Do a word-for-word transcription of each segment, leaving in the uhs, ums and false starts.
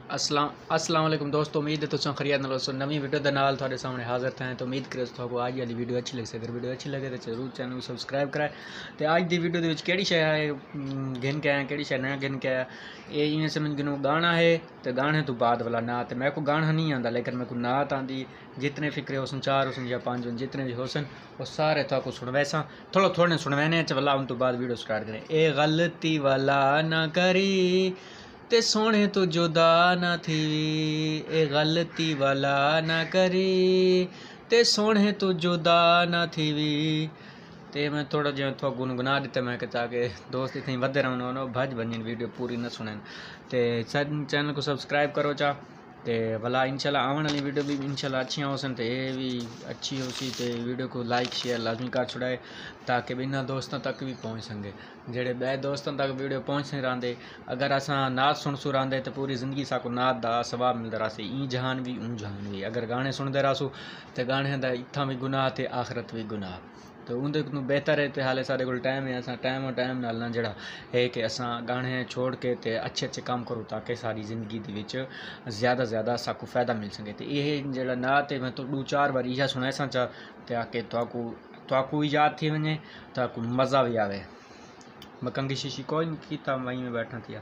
अस्सलाम अस्सलाम वालेकुम दोस्तों, उम्मीद है तुम खैरियत नाल हो। नवी वीडियो के नाल थोड़े सामने हाजिर थे तो उम्मीद करे तो आज वाली वीडियो अच्छी लगे। अगर वीडियो अच्छी लगे तो जरूर चैनल को सब्सक्राइब कराए। तो आज की वीडियो के शे गिन के आया कि शे नया गिन के आया ये इवें समझ गिनो गाना है तो गाने तो बाद वाला नात। मैं को गाना नहीं आता लेकिन मैं को नात आती। जितने फिक्रे होसन चार होसन या पाँच होसन जितने भी होसन वो सारे तो सुनवैसा थोड़ा थोड़े सुनवैने वाला उन तो बाद वीडियो स्टार्ट करें। ए गलती वाला ना करी ते सोने तो जुदा ना थी, ए गलती वाला ना करी ते सोने तो जुदा ना थी। ते मैं थोड़ा जो थोड़ा गुनगुना देते मैं कि ताकि दोस्त इतनी वधे रहन भज बन वीडियो पूरी न सुनन। तो चैनल को सब्सक्राइब करो चा ते भला इंशाल्लाह आने वाली वीडियो भी इंशाल्लाह अच्छी होसन तो ये भी अच्छी होसी। तो वीडियो को लाइक शेयर लाजमी कर छुड़ाए ताकि बिना दोस्तों तक भी पहुँच सके। जेडे बे दोस्तों तक वीडियो पहुँच नहीं रहा अगर असा नात सुन सु रहा तो पूरी ज़िंदगी साको नात का सवाब मिलता रहा। ई जहान भी ऊँ जहान भी अगर गाने सुनते रहा तो गाने का इतना भी गुनाह तो आखरत भी गुनाह। तो उनके को बेहतर है तो हाले सारे को टाइम है असा टाइम और टाइम नाल ना जड़ा है कि असा गाने छोड़ के ते अच्छे अच्छे काम करो ताकि सारी जिंदगी दे विच ज़्यादा ज़्यादा साकू फ़ायदा मिल सके। तो ये जड़ा नात है मैं तो दो चार बार यह सुनाए सा चा ताकि ताकू ताकू भी याद थी वने ताकू मज़ा भी आवे। मैं कंगी शीशी कोई नहीं किता वहीं में बैठा थिया।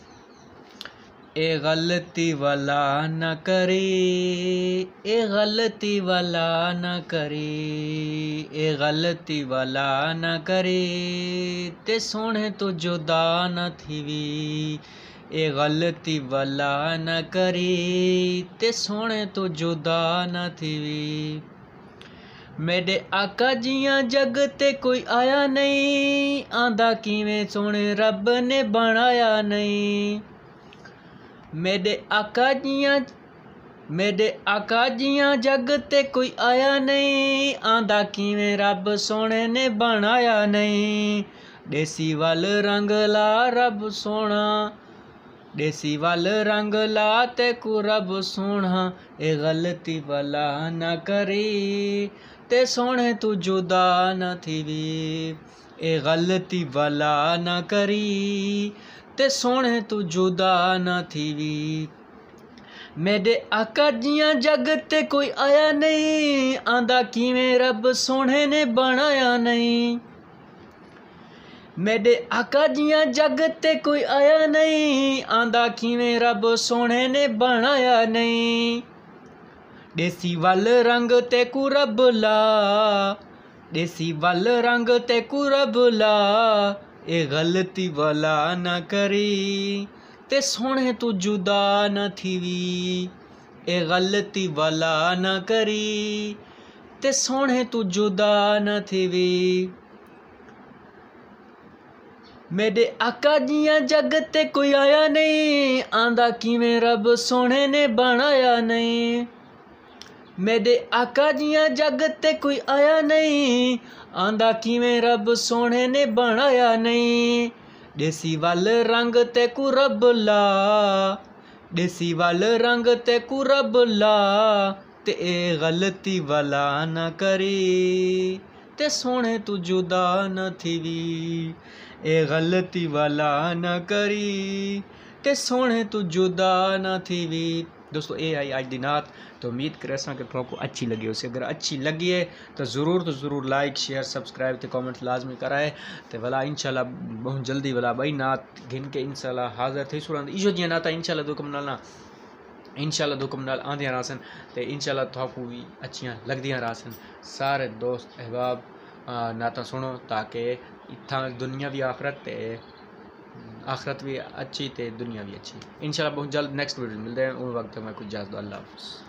ए गलती वाला न करी, ए गलती वाला न करी, ए गलती वाला न करी ते सोने तो जुदा न थीवी, ए गलती वाला न करी ते सोने तो जुदा न थीवी। मेरे आका जियां जग ते कोई आया नहीं, आंदा किवें सोने रब ने बनाया नहीं। मेरे आका जियां मेरे आका जियां जग ते कोई आया नहीं, आंदा किवें रब सोने ने बनाया नहीं। देसी वाल रंग ला रब सोना, देसी वाल रंग ला ते को रब सोना, ए गलती वाला ना करी ते सोने तू जुदा न थीवी, ए गलती वाला ना करी ते सोने तू जुदा न थीवी। मेरे आका जियां जग ते कोई आया नहीं, आंदा किवें रब सोने ने बनाया नहीं। मेरे आका जियां जग ते कोई आया नहीं, आंदा किवें रब सोने ने बनाया नहीं। देसी वाल रंग ते को रब ला, देसी वाल रंग ते को रब ला, ए गलती वाला ना करी ते सोने तू जुदा न थीवी, ए गलती वाला ना करी ते सोने तू जुदा न थीवी। मेरे आका जियां जग ते कोई आया नहीं, आंदा किवें रब सोने ने बनाया नहीं। मेरे आका जियां जग ते कोई आया नहीं, आंदा किवें रब सोने ने बनाया नहीं। देसी वाल रंग ते को रब ला, देसी वाल रंग ते को रब ला, ते ए गलती वाला ना करी ते सोने तू जुदा न थीवी, ए गलती वाला ना करी ते सोने तू जुदा न थीवी। दोस्तों ये आई आज दी नात। तो उम्मीद करे कि आपको अच्छी लगी हो। अगर अच्छी लगी है तो ज़रूर तो ज़रूर लाइक शेयर सब्सक्राइब तो कमेंट लाजमी कराए। तो भला इंशाल्लाह बहुत जल्दी भला भाई नात गिन के इंशाल्लाह हाजिर थी सुरा इो जी नात इंशाल्लाह दुकम नाल ना इंशाल्लाह दुकम नाल आंदियां रहसन। तो इंशाल्लाह थाकू भी अच्छियाँ लगदियां रहसन। सारे दोस्त अहबाब नाता सुनो ताकि इत्थां दुनिया भी आखरत ते आखरत भी अच्छी ते दुनिया भी अच्छी। इंशाल्लाह बहुत जल्द नेक्स्ट वीडियो मिलते हैं। उस वक्त मैं कुछ इजाज़त। अल्लाह हाफ़िज़।